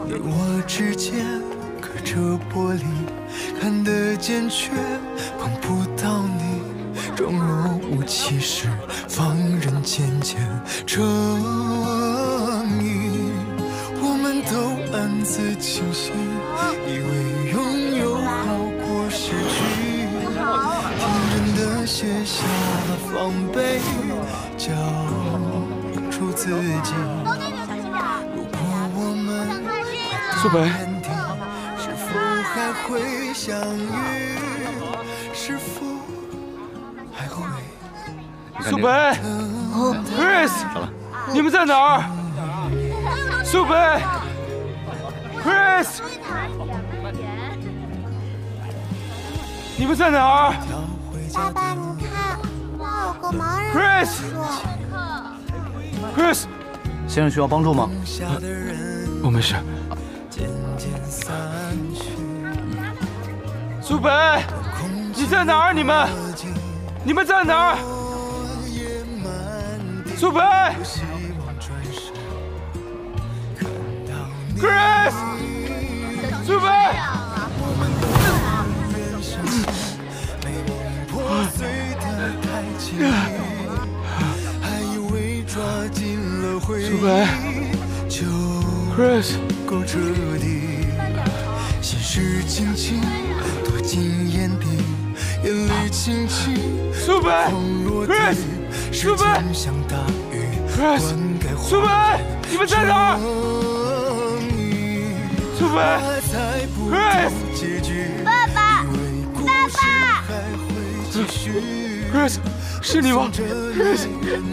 你我之间隔着玻璃，看得见却碰不到你。装若无其事，放任渐渐成瘾。我们都暗自庆幸，以为拥有好过失去。天真的写下防备，交出自己。如果我们苏北， 是否还会相遇？是否还会？ 苏北 ，Chris， 你们在哪儿？苏北 ，Chris， 你们在哪儿？ 爸爸，你看，那有个盲人 Chris， 先生需要帮助吗？ 我没事。苏北，你在哪儿？你们在哪儿？苏北 ，Chris， 苏北。苏北 ，Chris， 够彻底，心事轻轻躲进眼底，眼泪轻轻。 苏北 ，Chris， 苏北 ，Chris， 苏北，你们在哪儿？苏北 ，Chris， 爸爸，爸爸 ，Chris， 是你吗 ？Chris，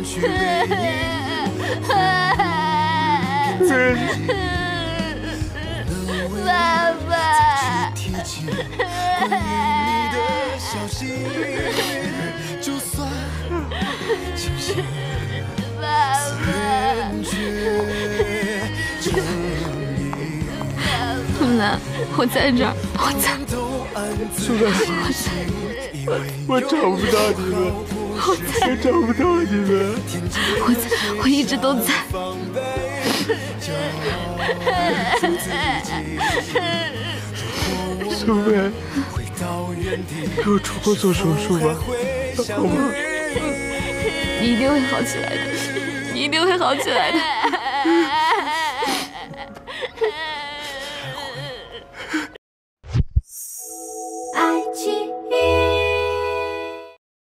爸爸， 木兰，我在这儿，我在。 苏北，我找不到你们，我找不到你们。 我在，我一直都在。 苏北，陪我出国做手术吧，好吗？ 你一定会好起来的，你一定会好起来的。